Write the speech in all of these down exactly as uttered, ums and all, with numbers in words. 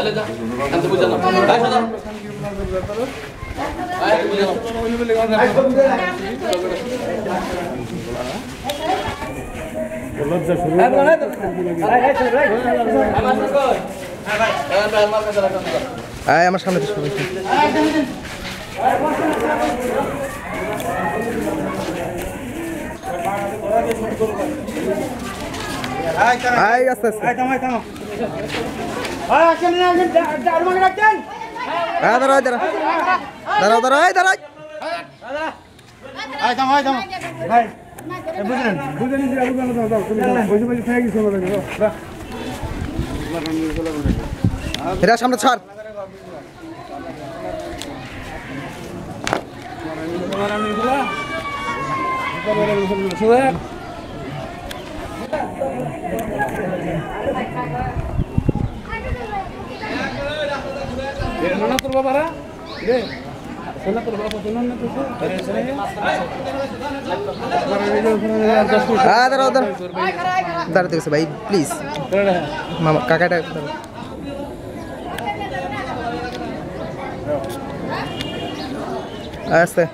আয় আমার সামনে আয় আস্তে আস্তে দাঁড়াও দাঁড়া দাঁড়াও দাঁড়াও দাঁড়াই এরা সামনে ছাড় তোর বাবারা রে সোনা তোর বাবা সোনা না তো হ্যাঁ দাঁড়াও দাঁড়াও দাঁড়াতে গেছে ভাই প্লিজ মামা কাকাটা আস্তে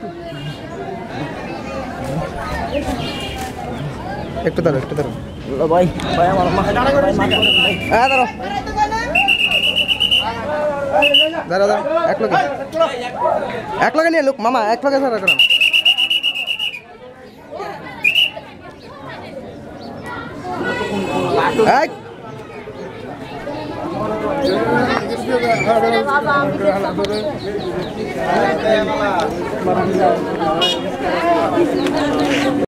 একটু দাঁড়াও একটু দাঁড়াও ভাই ভাই আমার হ্যাঁ দাঁড়াও দাঁড়াও দাঁড়াও এক লোকে এক লোকে নিয়ে লোক মামা এক লোকে সারা করাম এক